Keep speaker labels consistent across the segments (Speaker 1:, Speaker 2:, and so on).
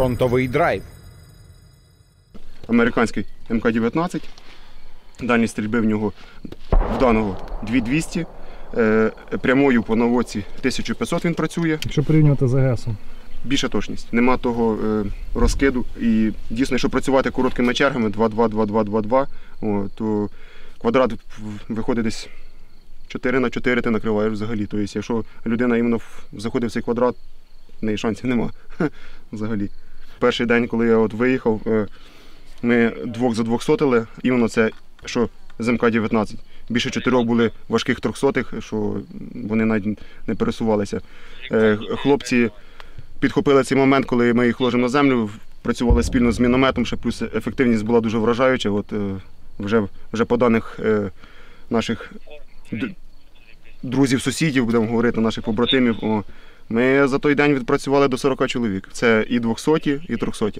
Speaker 1: фронтовий драйв.
Speaker 2: Американський МК-19. Дальність стрільби в нього в даного 2200. Прямою по наводці 1500 він працює.
Speaker 3: Якщо порівнювати з АГСом?
Speaker 2: Більша точність. Нема того розкиду. І дійсно, якщо працювати короткими чергами 2-2-2-2-2-2, то квадрат виходить десь 4х4 ти накриваєш взагалі. Тобто, якщо людина іменно заходить в цей квадрат, в неї шансів нема взагалі. Перший день, коли я виїхав, ми двох задвохсотили, іменно це, що з МК-19. Більше 4 були важких 300-х, що вони навіть не пересувалися. Хлопці підхопили цей момент, коли ми їх ложимо на землю, працювали спільно з мінометом, ще плюс ефективність була дуже вражаюча. Вже по даних наших друзів, сусідів, будемо говорити, наших побратимів, ми за той день відпрацювали до 40 чоловік. Це і 200, і 300.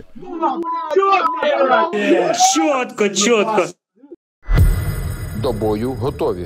Speaker 4: Чітко, чітко.
Speaker 1: До бою готові.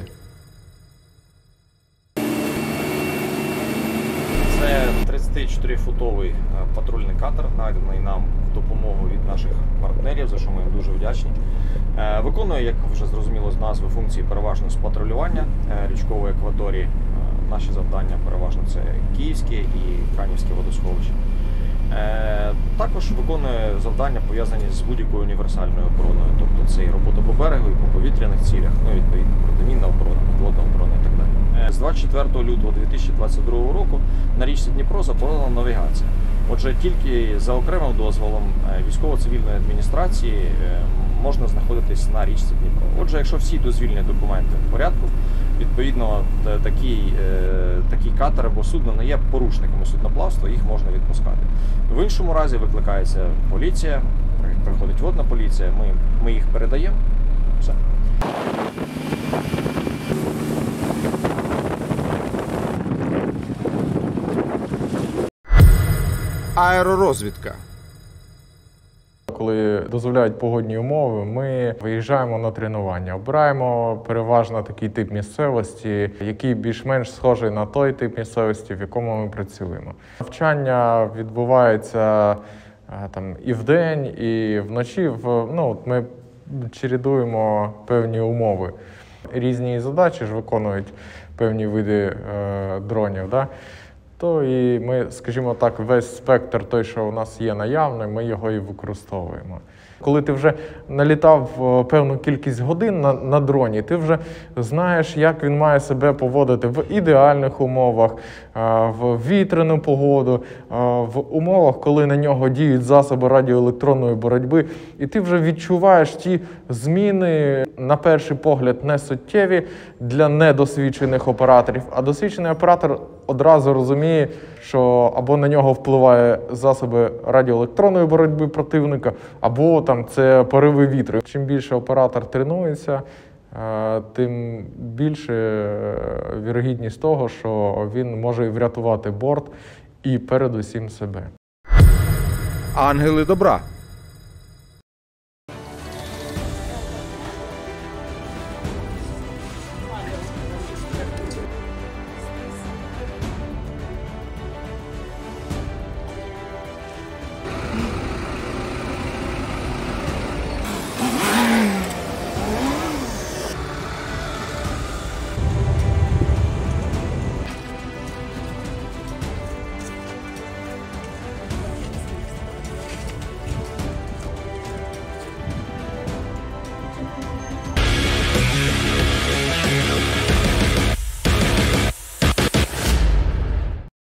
Speaker 5: Це 34-футовий патрульний катер, наданий нам в допомогу від наших партнерів, за що ми їм дуже вдячні. Виконує, як вже зрозуміло з назви, функції переважно з патрулювання річкової акваторії. Наші завдання переважно це Київське і Канівське водосховище. Також виконує завдання, пов'язані з будь-якою універсальною обороною, тобто це і робота по берегу, і по повітряних цілях, відповідно, протимінна оборона, підводна оборона і так далі. З 24 лютого 2022 року на річці Дніпро заборонена навігація. Отже, тільки за окремим дозволом військово-цивільної адміністрації можна знаходитись на річці Дніпро. Отже, якщо всі дозвільні документи в порядку, відповідно, такий катер або судно не є порушниками судноплавства, їх можна відпускати. В іншому разі викликається поліція, приходить водна поліція, ми їх передаємо. Все.
Speaker 1: Аеророзвідка.
Speaker 6: Коли дозволяють погодні умови, ми виїжджаємо на тренування. Обираємо переважно такий тип місцевості, який більш-менш схожий на той тип місцевості, в якому ми працюємо. Навчання відбувається і вдень, і вночі. Ми чередуємо певні умови. Різні задачі ж виконують певні види дронів. То і ми, скажімо так, весь спектр той, що у нас є наявний, ми його і використовуємо. Коли ти вже налітав певну кількість годин на дроні, ти вже знаєш, як він має себе поводити в ідеальних умовах, в вітряну погоду, в умовах, коли на нього діють засоби радіоелектронної боротьби. І ти вже відчуваєш ті зміни, на перший погляд, не суттєві для недосвідчених операторів. А досвідчений оператор одразу розуміє, що або на нього впливає засоби радіоелектронної боротьби противника, або це пориви вітру. Чим більше оператор тренується, тим більше вірогідність того, що він може врятувати борт і передусім себе.
Speaker 1: Ангели добра.